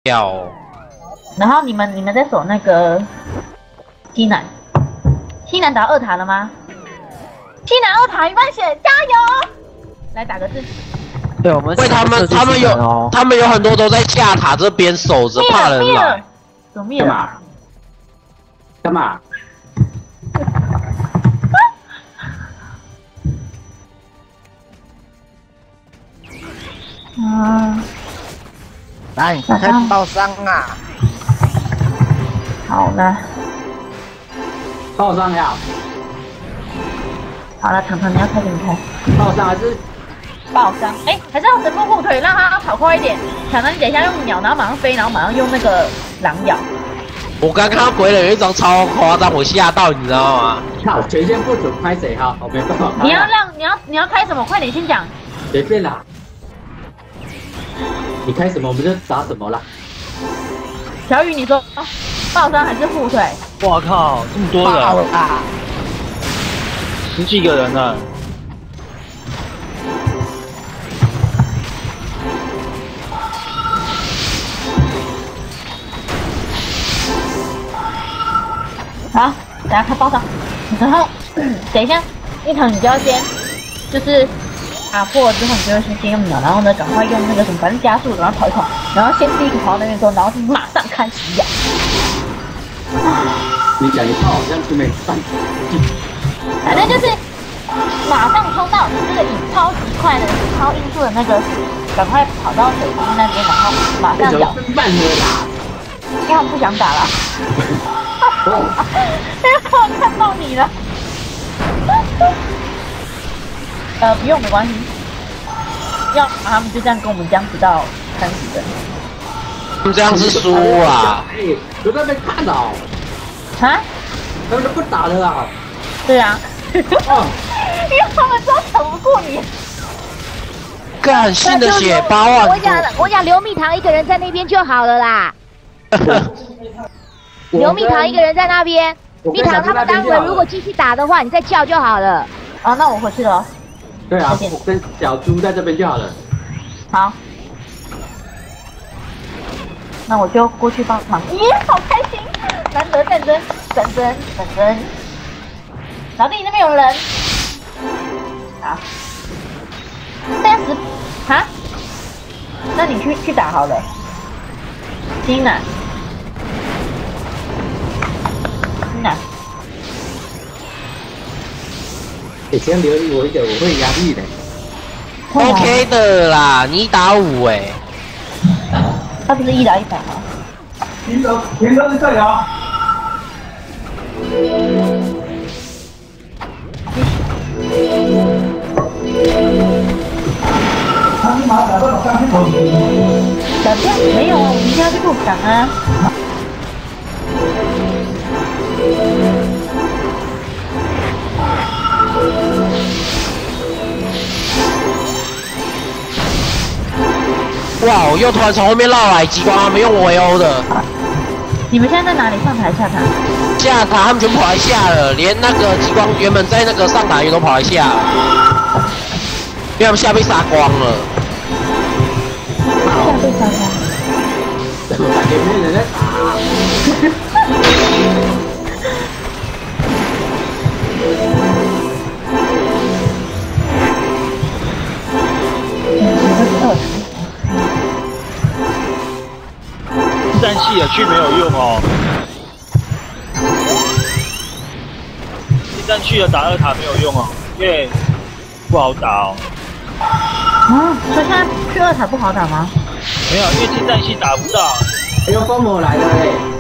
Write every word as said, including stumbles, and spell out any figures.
掉哦。 然后你们你们在守那个西南，西南打二塔了吗？西南二塔一半血，加油！来打个字。 对，我们因为他们他们有他们有很多都在下塔这边守着，怕人来。 怎么灭了？ 干嘛？ 嗯， 来，开爆伤啊！ 好了， 爆伤呀！ 好了，糖糖你要开给你开。 爆伤还是爆伤？哎、欸，还是要神木护腿，让他跑快一点。糖糖，你等一下用鸟，然后马上飞，然后马上用那个狼咬。 我刚看到鬼脸有一张超夸张，我吓到，你知道吗？ 靠，权限不准拍谁哈？我没办法。 你要让你要你要开什么？快点先讲。 随便啦。你开什么我们就打什么啦。 小雨，你说爆伤还是护腿？ 哇靠，这么多人啊！十几个人呢。 好，等下开爆伤，然后等一下一场你就要先就是打破之后，你就会先先用鸟，然后呢赶快用那个什么，反正加速，然后跑一跑，然后先第一个跑到那边之后，然后马上开始咬。 你讲一套好像是没算。 反正就是马上冲到这个以超级快的超音速的那个，赶快跑到水晶那边，然后马上咬。 慢了啦， 因为他们不想打了。因为我看到你了。呃，不用没关系，要他们就这样跟我们僵持到三十分。 他们这样是输啊！ 哎，有在被看到。 啊？ 他们都不打了啊！ 对啊。哦、因为他们都抢不过你。 干新的血八万。 我讲我讲刘蜜糖一个人在那边就好了啦。刘蜜糖一个人在那边，蜜糖他们待会如果继续打的话，你再叫就好了。 啊，那我回去了。 对啊，我跟小猪在这边就好了。 好，那我就过去帮忙。耶，好开心！难得战争，战争，战争。老弟，那边有人。好，三十，啊？那你去去打好了。新南，新南。 以前留我一个，我会压力的。 OK 的啦，你一打五哎、欸。 他不是一打一百吗？ 田哥，田哥在这里啊。他立马打到我上去头。 小将没有啊，我们家是不敢啊。 哇！我又突然从后面绕来激光，他们用围殴的。 你们现在在哪里？上台下台？ 下台，他们全跑来下了，连那个激光原本在那个上台也都跑来下了，因为他们下被杀光了。 下被杀光。 怎么感觉没人在打？ 战系的去没有用哦，近战区的打二塔没有用哦，因为不好打哦。 啊，所以现在去二塔不好打吗？ 没有，因为近战系打不到。 哎呦，风魔来了嘞！